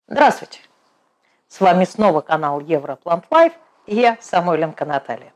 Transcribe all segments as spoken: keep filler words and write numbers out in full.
Здравствуйте! С вами снова канал Европлант Лайф и я, Самойленко Наталья.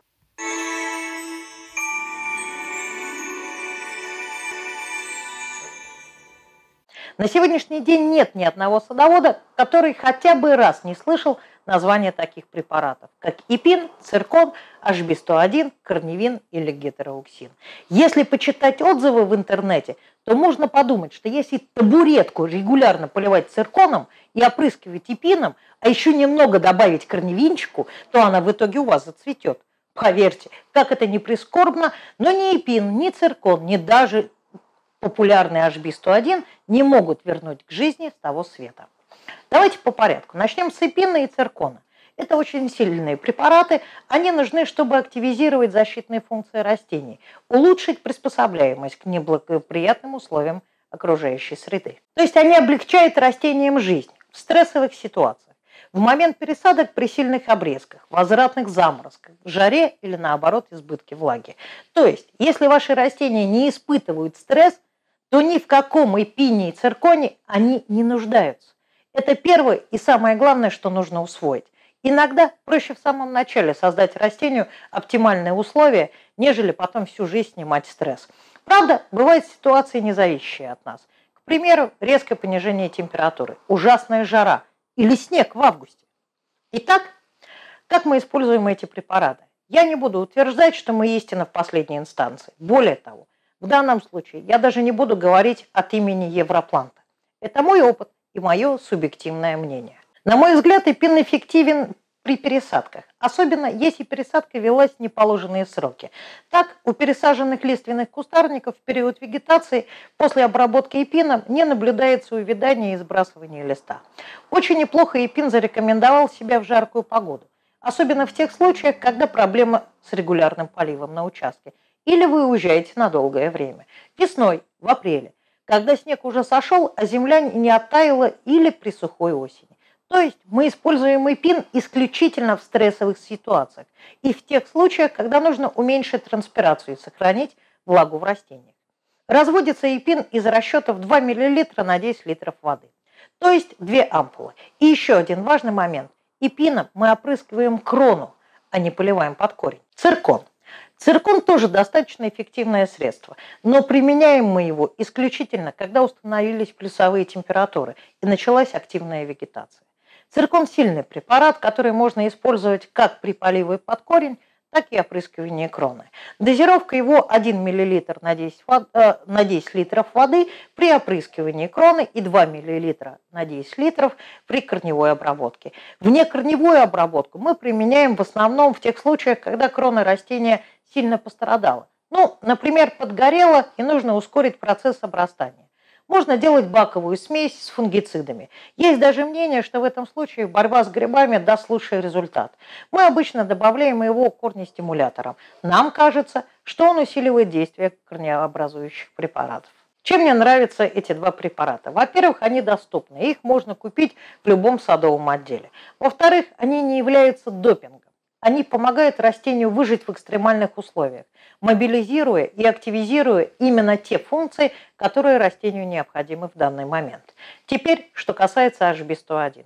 На сегодняшний день нет ни одного садовода, который хотя бы раз не слышал названия таких препаратов, как ипин, циркон, эйч би сто один, корневин или гетероуксин. Если почитать отзывы в интернете, то можно подумать, что если табуретку регулярно поливать цирконом и опрыскивать ипином, а еще немного добавить корневинчику, то она в итоге у вас зацветет. Поверьте, как это ни прискорбно, но ни ипин, ни циркон, ни даже популярный эйч би сто один не могут вернуть к жизни с того света. Давайте по порядку. Начнем с ипина и циркона. Это очень сильные препараты. Они нужны, чтобы активизировать защитные функции растений, улучшить приспособляемость к неблагоприятным условиям окружающей среды. То есть они облегчают растениям жизнь в стрессовых ситуациях, в момент пересадок при сильных обрезках, возвратных заморозках, жаре или наоборот избытке влаги. То есть, если ваши растения не испытывают стресс, то ни в каком ипине и цирконе они не нуждаются. Это первое и самое главное, что нужно усвоить. Иногда проще в самом начале создать растению оптимальные условия, нежели потом всю жизнь снимать стресс. Правда, бывают ситуации, не зависящие от нас. К примеру, резкое понижение температуры, ужасная жара или снег в августе. Итак, как мы используем эти препараты? Я не буду утверждать, что мы истина в последней инстанции. Более того, в данном случае я даже не буду говорить от имени Европланта. Это мой опыт и мое субъективное мнение. На мой взгляд, ипин эффективен при пересадках, особенно если пересадка велась в неположенные сроки. Так, у пересаженных лиственных кустарников в период вегетации после обработки ипином не наблюдается увядание и сбрасывание листа. Очень неплохо ипин зарекомендовал себя в жаркую погоду, особенно в тех случаях, когда проблема с регулярным поливом на участке, или вы уезжаете на долгое время. Весной, в апреле, когда снег уже сошел, а земля не оттаяла, или при сухой осени. То есть мы используем ипин исключительно в стрессовых ситуациях и в тех случаях, когда нужно уменьшить транспирацию и сохранить влагу в растениях. Разводится ипин из расчетов два миллилитра на десять литров воды, то есть две ампулы. И еще один важный момент. Ипином мы опрыскиваем крону, а не поливаем под корень. Циркон. Циркон тоже достаточно эффективное средство, но применяем мы его исключительно, когда установились плюсовые температуры и началась активная вегетация. Циркон – сильный препарат, который можно использовать как при поливе под корень, так и опрыскивании кроны. Дозировка его один миллилитр на десять, э, на десять литров воды при опрыскивании кроны и два миллилитра на десять литров при корневой обработке. Внекорневую обработку мы применяем в основном в тех случаях, когда крона растения сильно пострадала. Ну, например, подгорела и нужно ускорить процесс обрастания. Можно делать баковую смесь с фунгицидами. Есть даже мнение, что в этом случае борьба с грибами даст лучший результат. Мы обычно добавляем его корнестимулятором. Нам кажется, что он усиливает действие корнеобразующих препаратов. Чем мне нравятся эти два препарата? Во-первых, они доступны, их можно купить в любом садовом отделе. Во-вторых, они не являются допингом. Они помогают растению выжить в экстремальных условиях, мобилизируя и активизируя именно те функции, которые растению необходимы в данный момент. Теперь, что касается эйч би сто один.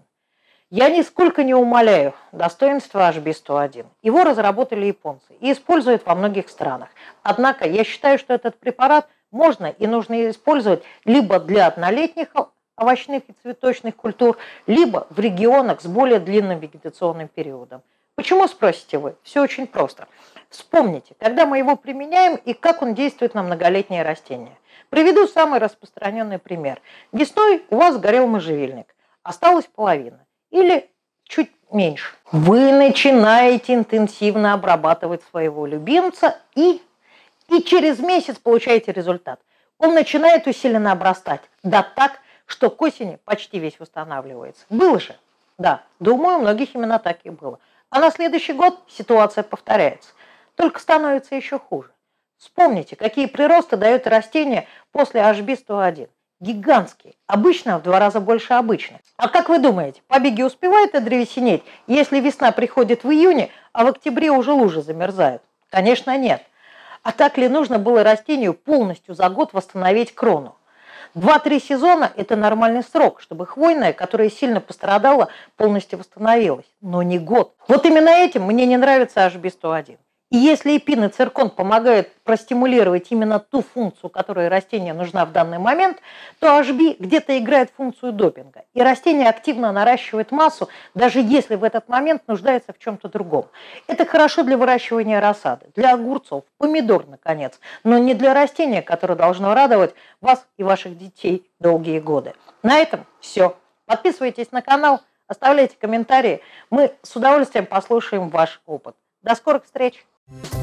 Я нисколько не умаляю достоинства эйч би сто один. Его разработали японцы и используют во многих странах. Однако я считаю, что этот препарат можно и нужно использовать либо для однолетних овощных и цветочных культур, либо в регионах с более длинным вегетационным периодом. Почему, спросите вы? Все очень просто. Вспомните, когда мы его применяем и как он действует на многолетние растения. Приведу самый распространенный пример. Весной у вас сгорел можжевельник, осталась половина или чуть меньше. Вы начинаете интенсивно обрабатывать своего любимца и, и через месяц получаете результат. Он начинает усиленно обрастать, да так, что к осени почти весь восстанавливается. Было же? Да, думаю, у многих именно так и было. А на следующий год ситуация повторяется, только становится еще хуже. Вспомните, какие приросты дает растение после эйч би сто один. Гигантские, обычно в два раза больше обычных. А как вы думаете, побеги успевают одревесенеть, если весна приходит в июне, а в октябре уже лужи замерзают? Конечно, нет. А так ли нужно было растению полностью за год восстановить крону? два-три сезона – это нормальный срок, чтобы хвойная, которая сильно пострадала, полностью восстановилась. Но не год. Вот именно этим мне не нравится эйч би сто один. И если эпин и циркон помогают простимулировать именно ту функцию, которая растению нужна в данный момент, то эйч би где-то играет функцию допинга. И растение активно наращивает массу, даже если в этот момент нуждается в чем-то другом. Это хорошо для выращивания рассады, для огурцов, помидор, наконец, но не для растения, которое должно радовать вас и ваших детей долгие годы. На этом все. Подписывайтесь на канал, оставляйте комментарии. Мы с удовольствием послушаем ваш опыт. До скорых встреч!